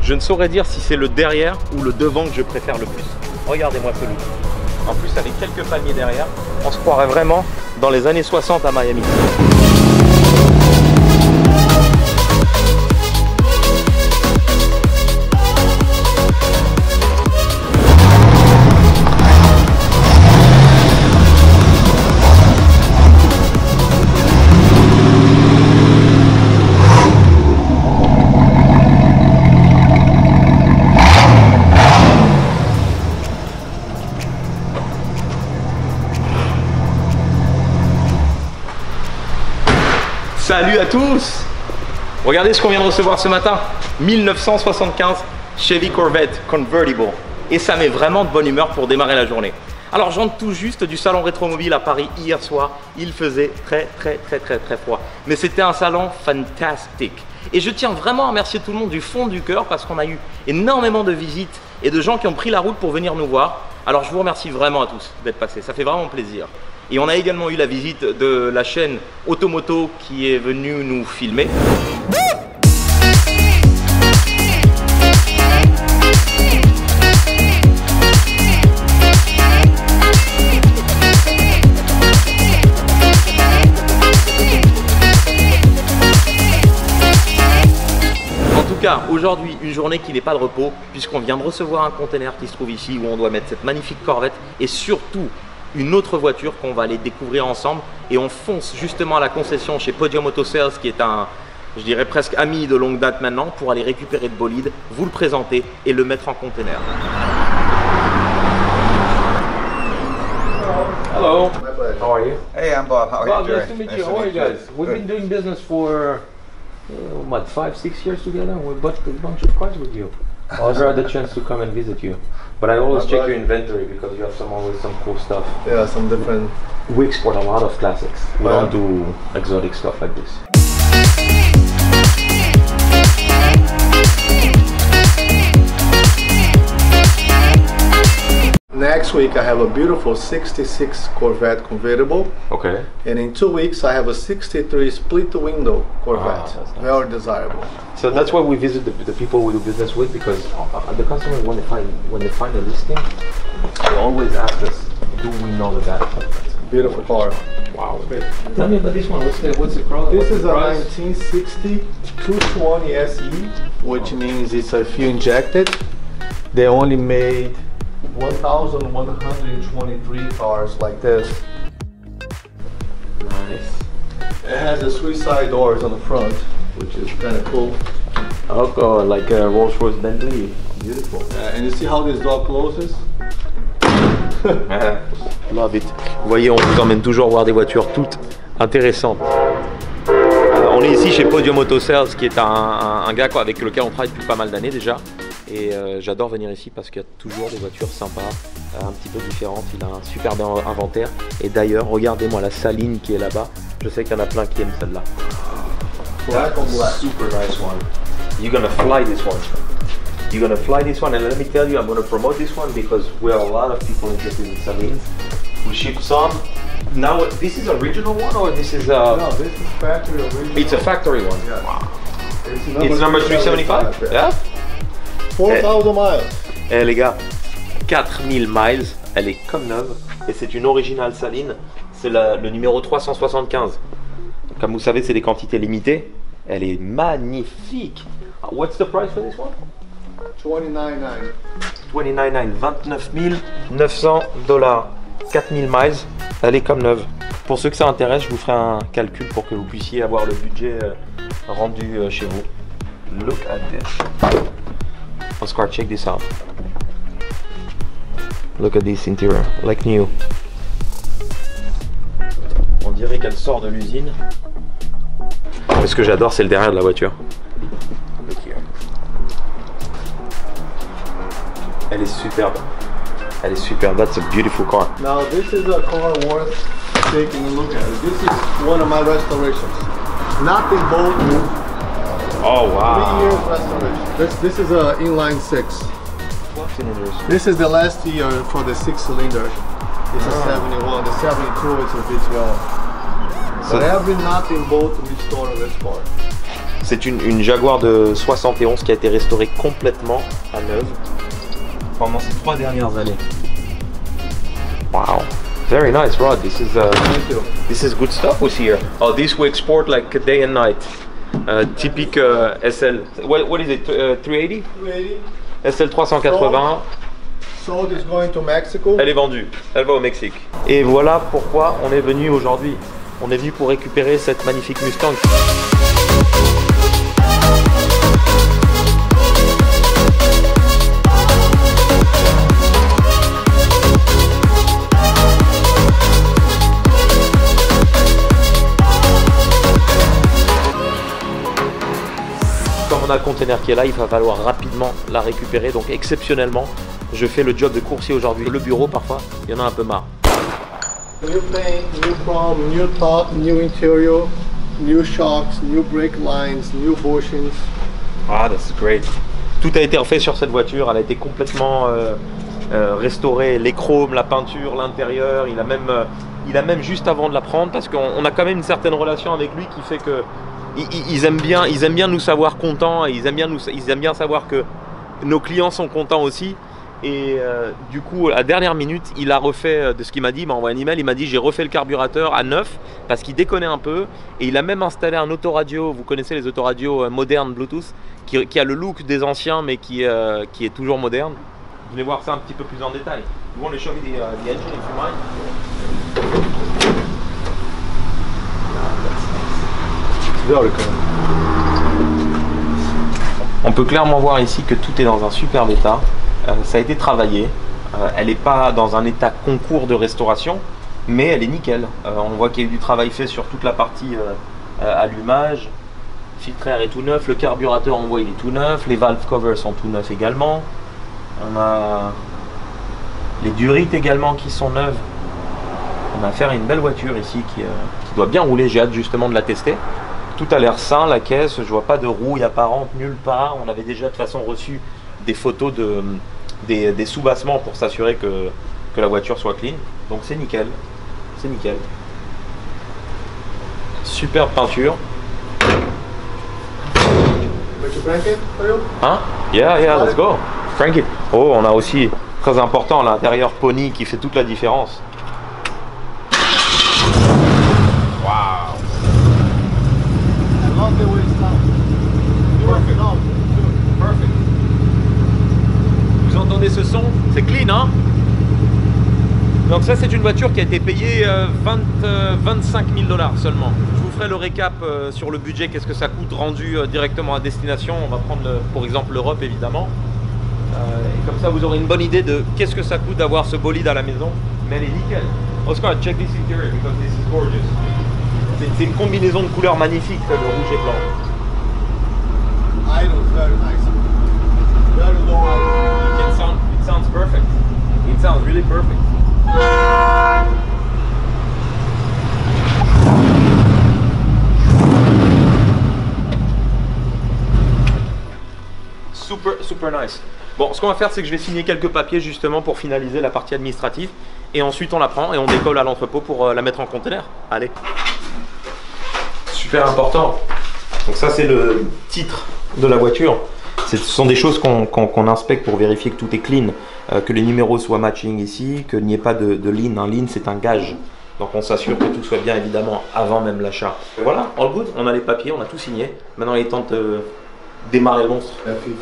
Je ne saurais dire si c'est le derrière ou le devant que je préfère le plus. Regardez-moi ce look. En plus, avec quelques palmiers derrière, on se croirait vraiment dans les années 60 à Miami. Salut à tous! Regardez ce qu'on vient de recevoir ce matin. 1975 Chevy Corvette Convertible. Et ça met vraiment de bonne humeur pour démarrer la journée. Alors j'entre tout juste du salon Rétromobile à Paris hier soir. Il faisait très froid. Mais c'était un salon fantastique. Et je tiens vraiment à remercier tout le monde du fond du cœur parce qu'on a eu énormément de visites et de gens qui ont pris la route pour venir nous voir. Alors je vous remercie vraiment à tous d'être passés. Ça fait vraiment plaisir. Et on a également eu la visite de la chaîne Automoto qui est venue nous filmer. En tout cas, aujourd'hui, une journée qui n'est pas de repos puisqu'on vient de recevoir un container qui se trouve ici où on doit mettre cette magnifique Corvette et surtout une autre voiture qu'on va aller découvrir ensemble et on fonce justement à la concession chez Podium Auto Sales qui est un, je dirais presque ami de longue date maintenant pour aller récupérer le bolide, vous le présenter et le mettre en container. Hello. How are you? Hey, I'm Bob. How are Bob, you, Jerry? nice to meet you. How are you guys? We've been doing business for what, 5-6 years together. We bought a bunch of cars with you. I never had the chance to come and visit you. But I always check your inventory because you have always some cool stuff. Yeah, some different. We export a lot of classics. We don't do exotic stuff like this. Next week I have a beautiful 66 Corvette convertible. Okay. And in 2 weeks I have a 63 split window Corvette. That's nice. Very desirable. So that's why we visit the people we do business with because the customers when they find a listing, they always ask us, do we know the guy? Beautiful car. Wow. Tell me about this one. What's the price? This is a 1960 220 SE, which means it's a fuel injected. They only made 1,123 cars like this. Nice. It has the 3 side doors on the front, which is kind of cool. Oh, like a Rolls-Royce Bentley. Beautiful. And you see how this door closes? Love it. Vous voyez, on vous emmène toujours voir des voitures toutes intéressantes. On est ici chez Podium Auto Sales, qui est un gars avec lequel on travaille depuis pas mal d'années déjà. Et j'adore venir ici parce qu'il y a toujours des voitures sympas, un petit peu différentes. Il a un superbe inventaire. Et d'ailleurs, regardez-moi la saline qui est là-bas. Je sais qu'il y en a plein qui aiment celle-là. Black on black. Super nice one. You're gonna fly this one. You're gonna fly this one, and let me tell you, I'm gonna promote this one because we have a lot of people interested in salines. We ship some. Now, this is original one or this is a? No, this is factory original. It's a factory one. Yeah. Wow. It's number 375. Yeah. 4,000 miles. Eh les gars, 4000 miles. Elle est comme neuve et c'est une originale saline. C'est le numéro 375. Comme vous savez, c'est des quantités limitées. Elle est magnifique. What's the price for this one? $29,900. $29,900. $900. 4000 miles. Elle est comme neuve. Pour ceux que ça intéresse, je vous ferai un calcul pour que vous puissiez avoir le budget rendu chez vous. Look at this. Oscar, check this out. Look at this interior, like new. On dirait qu'elle sort de l'usine. Mais ce que j'adore, c'est le derrière de la voiture. Look here. Elle est superbe. Elle est superbe. That's a beautiful car. Now this is a car worth taking a look at. This is one of my restorations. Nothing bolt. Oh wow. 3 years restoration. This is a inline 6. What cylinders? This is the last year for the 6-cylinder. It's a 71. The 72 is a bit young. So But every nut and bolt restored on this car. C'est une Jaguar de 71 qui a été restaurée complètement à neuve pendant ces 3 dernières années. Wow, very nice rod. This is good stuff was here. Oh, this we export like day and night. Typique SL. What is it? 380? 380. SL 380. Sold is going to Mexico. Elle est vendue. Elle va au Mexique. Et voilà pourquoi on est venu aujourd'hui. On est venu pour récupérer cette magnifique Mustang. Comme on a le container qui est là, il va falloir rapidement la récupérer. Donc exceptionnellement, je fais le job de coursier aujourd'hui. Le bureau, parfois, il y en a un peu marre. New paint, new chrome, new top, new interior, new shocks, new brake lines, new bushings. Ah, that's great. Tout a été refait sur cette voiture. Elle a été complètement restaurée. Les chromes, la peinture, l'intérieur. Il a même juste avant de la prendre, parce qu'on a quand même une certaine relation avec lui qui fait que ils aiment bien nous savoir contents, et ils aiment bien savoir que nos clients sont contents aussi. Et du coup, à la dernière minute, il a refait de ce qu'il m'a dit. Il m'a envoyé un email. Il m'a dit j'ai refait le carburateur à neuf parce qu'il déconnait un peu. Et il a même installé un autoradio. Vous connaissez les autoradios modernes Bluetooth qui a le look des anciens mais qui est toujours moderne. Je vais voir ça un petit peu plus en détail. You want to show me the engine if you mind? On peut clairement voir ici que tout est dans un superbe état. Ça a été travaillé. Elle n'est pas dans un état concours de restauration, mais elle est nickel. On voit qu'il y a eu du travail fait sur toute la partie allumage. Le filtre air est tout neuf. Le carburateur, on voit, il est tout neuf. Les valve covers sont tout neufs également. On a les durites également qui sont neuves. On a affaire à une belle voiture ici qui doit bien rouler. J'ai hâte justement de la tester. Tout a l'air sain, la caisse, je vois pas de rouille apparente nulle part. On avait déjà de toute façon reçu des photos des sous-bassements pour s'assurer que la voiture soit clean. Donc c'est nickel, c'est nickel. Superbe peinture. Hein? Yeah, let's go. Crank it. Oh, on a aussi, très important, l'intérieur Pony qui fait toute la différence. Vous entendez ce son? C'est clean, hein? Donc ça, c'est une voiture qui a été payée 25 000 $ seulement. Je vous ferai le récap sur le budget, qu'est-ce que ça coûte rendu directement à destination. On va prendre pour exemple l'Europe évidemment. Et comme ça, vous aurez une bonne idée de qu'est-ce que ça coûte d'avoir ce bolide à la maison. Mais elle est nickel. Oscar, check this interior because this is gorgeous. C'est une combinaison de couleurs magnifiques, le rouge et blanc. I know, very nice. Very low. It sounds perfect. It sounds really perfect. Super nice. Bon, ce qu'on va faire, c'est que je vais signer quelques papiers justement pour finaliser la partie administrative. Et ensuite, on la prend et on décolle à l'entrepôt pour la mettre en conteneur. Allez. Super important. Donc ça, c'est le titre de la voiture. Ce sont des choses qu'on inspecte pour vérifier que tout est clean, que les numéros soient matching ici, qu'il n'y ait pas de lean. Un lean, c'est un gage. Donc on s'assure que tout soit bien évidemment avant même l'achat. Voilà, all good, on a les papiers, on a tout signé. Maintenant il est temps de démarrer le monstre.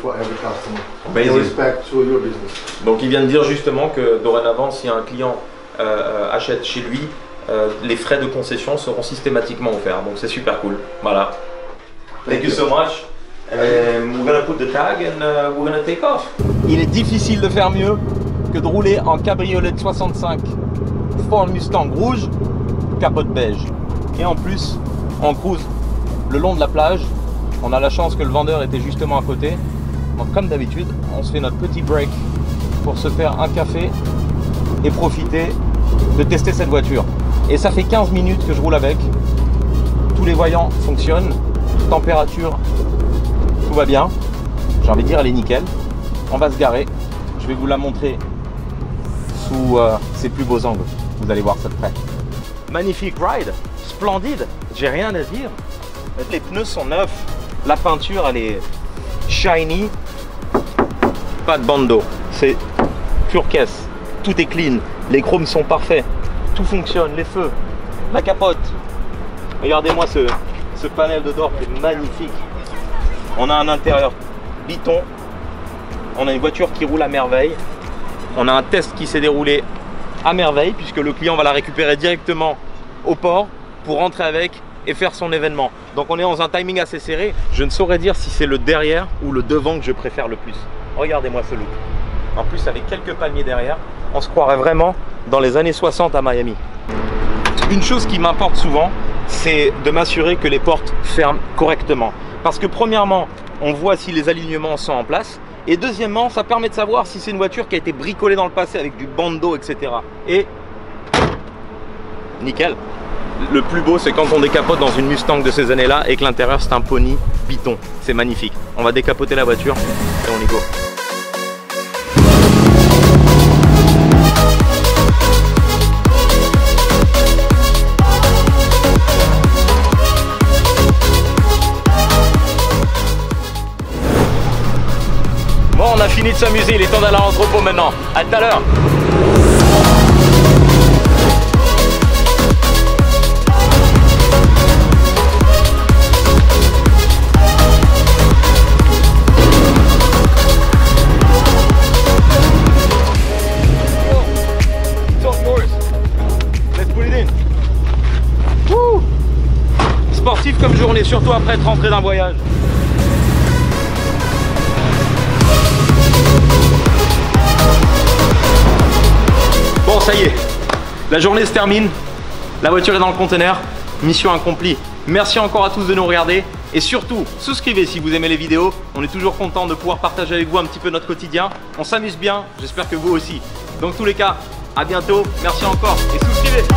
Donc il vient de dire justement que dorénavant, si un client achète chez lui, les frais de concession seront systématiquement offerts. Donc c'est super cool. Voilà. Thank you so much. We're gonna put the tag and we're gonna take off. Il est difficile de faire mieux que de rouler en cabriolet de 65 Ford Mustang rouge, capote beige. Et en plus, on cruise le long de la plage. On a la chance que le vendeur était justement à côté. Donc comme d'habitude, on se fait notre petit break pour se faire un café et profiter de tester cette voiture. Et ça fait 15 minutes que je roule avec. Tous les voyants fonctionnent. Température, tout va bien. J'ai envie de dire, elle est nickel. On va se garer. Je vais vous la montrer sous ses plus beaux angles. Vous allez voir ça de près. Magnifique ride, splendide. J'ai rien à dire. Les pneus sont neufs. La peinture, elle est shiny. Pas de bandeau. C'est pure caisse. Tout est clean. Les chromes sont parfaits. Tout fonctionne. Les feux. La capote. Regardez-moi ce panel de door qui est magnifique. On a un intérieur Biton. On a une voiture qui roule à merveille. On a un test qui s'est déroulé à merveille puisque le client va la récupérer directement au port pour rentrer avec et faire son événement. Donc on est dans un timing assez serré. Je ne saurais dire si c'est le derrière ou le devant que je préfère le plus. Regardez-moi ce look. En plus avec quelques palmiers derrière, on se croirait vraiment dans les années 60 à Miami. Une chose qui m'importe souvent, c'est de m'assurer que les portes ferment correctement. Parce que premièrement, on voit si les alignements sont en place. Et deuxièmement, ça permet de savoir si c'est une voiture qui a été bricolée dans le passé avec du bandeau, etc. Et nickel. Le plus beau, c'est quand on décapote dans une Mustang de ces années-là et que l'intérieur, c'est un pony Biton. C'est magnifique. On va décapoter la voiture et on y go. Bon, on a fini de s'amuser, il est temps d'aller à l'entrepôt maintenant. À tout à l'heure. Sportif comme journée, surtout après être rentré d'un voyage. Bon, ça y est, la journée se termine, la voiture est dans le conteneur, mission accomplie. Merci encore à tous de nous regarder et surtout, souscrivez si vous aimez les vidéos. On est toujours content de pouvoir partager avec vous un petit peu notre quotidien. On s'amuse bien, j'espère que vous aussi. Dans tous les cas, à bientôt, merci encore et souscrivez.